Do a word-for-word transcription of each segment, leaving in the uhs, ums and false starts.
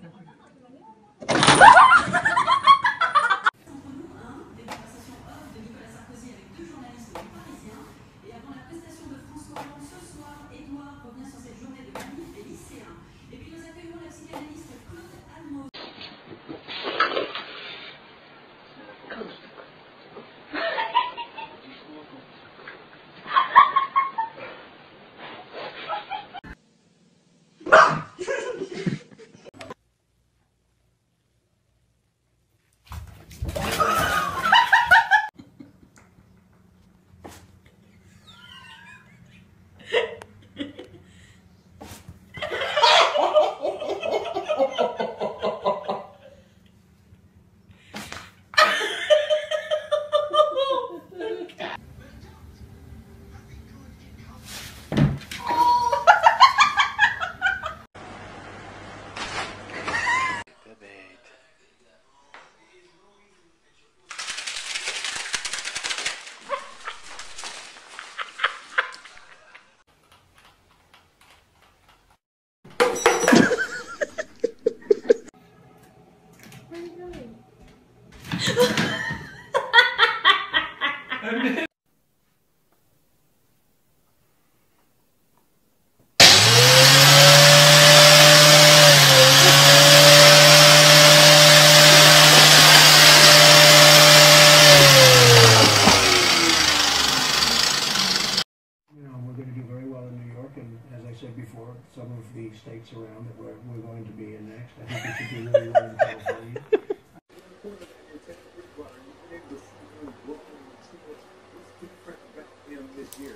As I said before, some of the states around that we're, we're going to be in next. I think we should do really well in California. This year.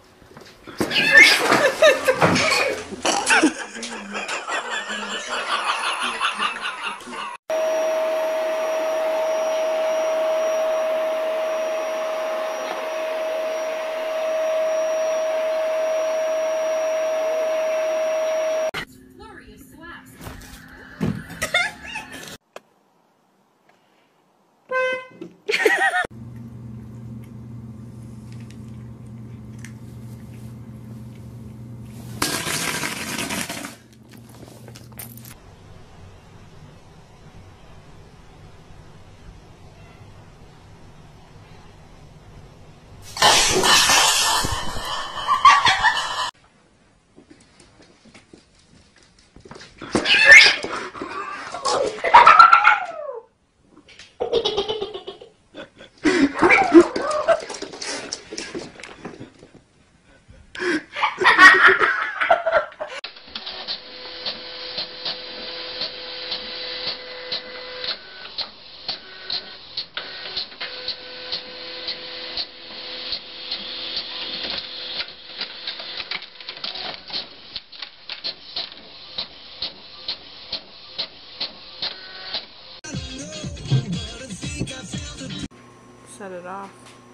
Set it off.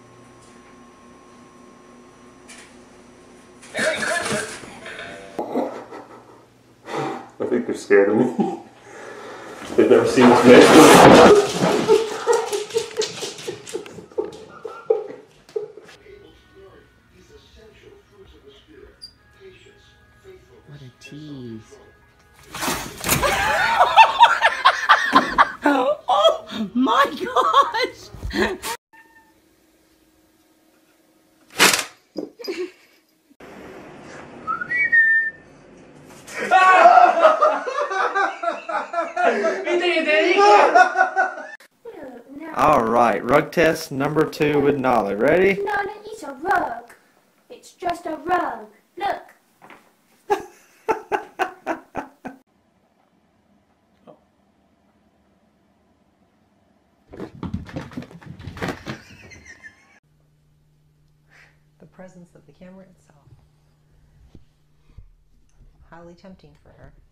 I think they're scared of me. They've never seen this man. What a tease. Oh my gosh! All right, rug test number two with Nolly. Ready? No, no, it's a rug. It's just a rug. Look. The presence of the camera itself. Highly tempting for her.